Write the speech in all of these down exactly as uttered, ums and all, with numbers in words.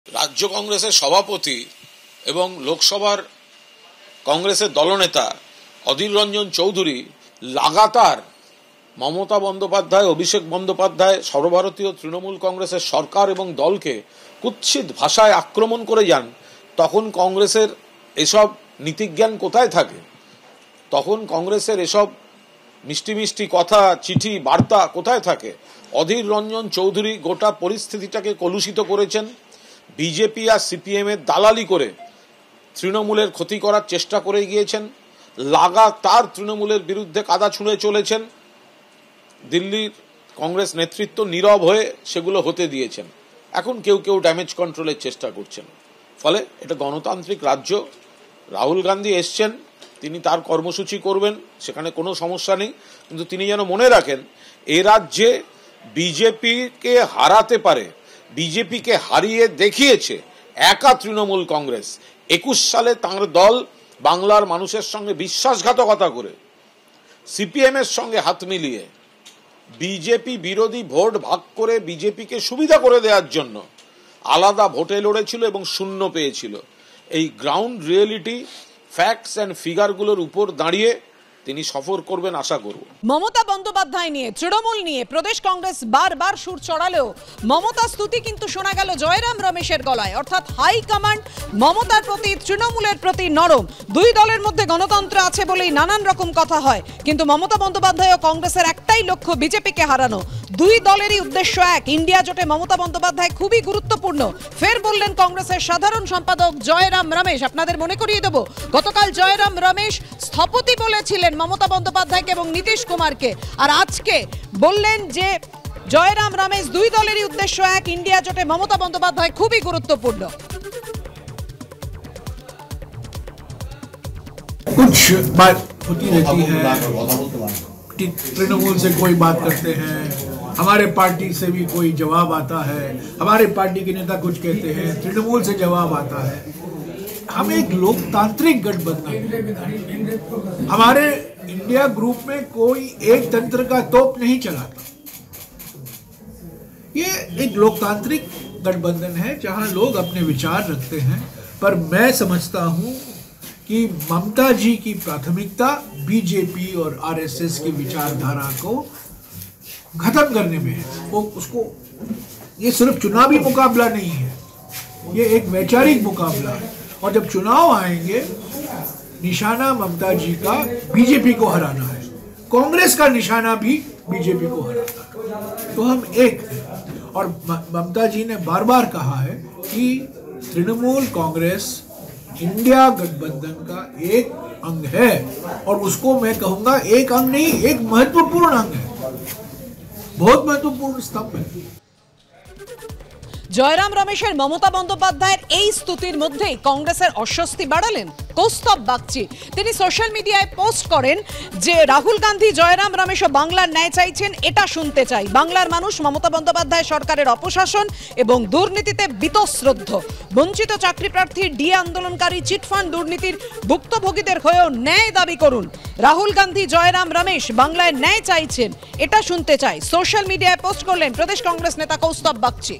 রাজ্য কংগ্রেসের সভাপতি এবং লোকসভার কংগ্রেসের দলনেতা অধীর রঞ্জন চৌধুরী লাগাতার মমতা বন্দ্যোপাধ্যায়, অভিষেক বন্দ্যোপাধ্যায়, সর্বভারতীয় তৃণমূল কংগ্রেসের সরকার এবং দলকে কুৎসিত ভাষায় আক্রমণ করে যান, তখন কংগ্রেসের এসব নীতিজ্ঞান কোথায় থাকে? তখন কংগ্রেসের এসব মিষ্টি মিষ্টি কথা, চিঠি, বার্তা কোথায় থাকে? অধীর রঞ্জন চৌধুরী গোটা পরিস্থিতিটাকে কলুষিত করেছেন। বিজেপি আর সিপিএম এর দালালি করে তৃণমূলের ক্ষতি করার চেষ্টা করে গিয়েছেন। লাগাতার তৃণমূলের বিরুদ্ধে কাদা ছুঁড়ে চলেছেন। দিল্লির কংগ্রেস নেতৃত্ব নীরব হয়ে সেগুলো হতে দিয়েছেন। এখন কেউ কেউ ড্যামেজ কন্ট্রোলের চেষ্টা করছেন। ফলে এটা গণতান্ত্রিক রাজ্য। রাহুল গান্ধী এসছেন, তিনি তার কর্মসূচি করবেন, সেখানে কোনো সমস্যা নেই। কিন্তু তিনি যেন মনে রাখেন, এ রাজ্যে বিজেপিকে হারাতে পারে, বিজেপিকে হারিয়ে দেখিয়েছে একা তৃণমূল কংগ্রেস। একুশ সালে তাঁর দল বাংলার মানুষের সঙ্গে বিশ্বাসঘাতকতা করে সিপিএম এর সঙ্গে হাত মিলিয়ে বিজেপি বিরোধী ভোট ভাগ করে বিজেপিকে সুবিধা করে দেওয়ার জন্য আলাদা ভোটে লড়েছিল এবং শূন্য পেয়েছিল। এই গ্রাউন্ড রিয়েলিটি, ফ্যাক্টস অ্যান্ড ফিগারগুলোর উপর দাঁড়িয়ে তিনি সফর করবেন আশা করব। মমতা বন্দ্যোপাধ্যায় নিয়ে, তৃণমূল নিয়ে প্রদেশ কংগ্রেস বারবার সুর চড়ালেও মমতা স্তুতি কিন্তু শোনা গেল জয়রাম রমেশের গলায়। অর্থাৎ হাই কমান্ড মমতার প্রতি, তৃণমূলের প্রতি নরম। দুই দলের মধ্যে গণতন্ত্র আছে বলেই নানান রকম কথা হয়, কিন্তু মমতা বন্দ্যোপাধ্যায় ও কংগ্রেসের একটাই লক্ষ্য, বিজেপিকে হারানো। দুই দলেরই উদ্দেশ্য এক, ইন্ডিয়া জোটে মমতা বন্দ্যোপাধ্যায় খুবই গুরুত্বপূর্ণ। ফের বললেন কংগ্রেসের সাধারণ সম্পাদক জয়রাম রমেশ। আপনাদের মনে করিয়ে দেব, গতকাল জয়রাম রমেশ স্থপতি বলেছিলেন মমতা বন্দ্যোপাধ্যায়কে এবং নীতিশ কুমারকে, আর আজকে বললেন যে জয়রাম রমেশ দুই দলেরই উদ্দেশ্য এক, ইন্ডিয়া জোটে মমতা বন্দ্যোপাধ্যায় খুবই গুরুত্বপূর্ণ। कुछ बात होती रहती है, तृणमूल से कोई बात करते हैं, हमारे पार्टी से भी कोई जवाब आता है, हमारे पार्टी के नेता कुछ कहते हैं, तृणमूल से जवाब आता है। हम एक लोकतांत्रिक गठबंधन, हमारे इंडिया ग्रुप में कोई एक तंत्र का तोप नहीं चलाता। ये एक लोकतांत्रिक गठबंधन है जहां लोग अपने विचार रखते हैं। पर मैं समझता हूं कि ममता जी की प्राथमिकता बीजेपी और आरएसएस की विचारधारा को खत्म करने में है। वो उसको, ये सिर्फ चुनावी मुकाबला नहीं है, ये एक वैचारिक मुकाबला है। और जब चुनाव आएंगे, निशाना ममता जी का बीजेपी को हराना है, कांग्रेस का निशाना भी बीजेपी को हराना है। तो हम एक हैं। और ममता जी ने बार बार कहा है कि तृणमूल कांग्रेस इंडिया गठबंधन का एक अंग है, और उसको मैं कहूंगा एक अंग नहीं, एक महत्वपूर्ण अंग है, बहुत महत्वपूर्ण स्तंभ है। জয়রাম রমেশের মমতা বন্দ্যোপাধ্যায়ের এই স্তুতির মধ্যেই কংগ্রেসের অস্বস্তি বাড়ালেন কৌস্তব বাগচি। তিনি সোশ্যাল মিডিয়ায় পোস্ট করেন যে রাহুল গান্ধী জয়রাম রমেশ ও বাংলার ন্যায় চাইছেন, এটা শুনতে চাই। বাংলার মানুষ মমতা বন্দ্যোপাধ্যায় সরকারের অপশাসন এবং দুর্নীতিতে বীতশ্রদ্ধ। বঞ্চিত চাকরি প্রার্থী, ডিএ আন্দোলনকারী, চিটফান্ড দুর্নীতির ভুক্তভোগীদের হয়েও ন্যায় দাবি করুন। রাহুল গান্ধী জয়রাম রমেশ বাংলায় ন্যায় চাইছেন, এটা শুনতে চাই। সোশ্যাল মিডিয়ায় পোস্ট করলেন প্রদেশ কংগ্রেস নেতা কৌস্তব বাগচি।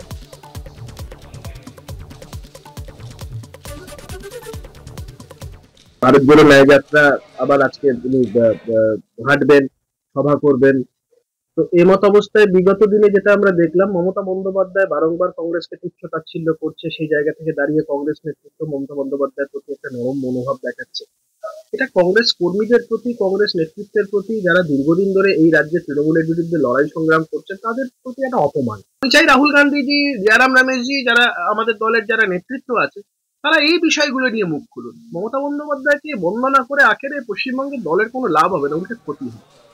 ভারত জোড়ো ন্যায় যাত্রা আবার আজকে তিনি হাঁটবেন, সভা করবেন। তো এই মত অবস্থায় বিগত দিনে যেটা আমরা দেখলাম, মমতা বন্দ্যোপাধ্যায় বারংবার কংগ্রেসকে তুচ্ছ তাচ্ছিল্য করছে। সেই জায়গা থেকে দাঁড়িয়ে কংগ্রেস নেতৃত্ব মমতা বন্দ্যোপাধ্যায়ের প্রতি একটা নরম মনোভাব দেখাচ্ছে। এটা কংগ্রেস কর্মীদের প্রতি, কংগ্রেস নেতৃত্বের প্রতি, যারা দীর্ঘদিন ধরে এই রাজ্যে তৃণমূলের বিরুদ্ধে লড়াই সংগ্রাম করছেন, তাদের প্রতি একটা অপমান। আমি চাই রাহুল গান্ধীজি, জয়রাম রমেশজি, যারা আমাদের দলের যারা নেতৃত্ব আছে, তারা এই বিষয়গুলো নিয়ে মুখ খুলুন। মমতা বন্দ্যোপাধ্যায়কে বন্দনা করে আখেরে পশ্চিমবঙ্গের দলের কোনো লাভ হবে না, উল্টে ক্ষতি হবে।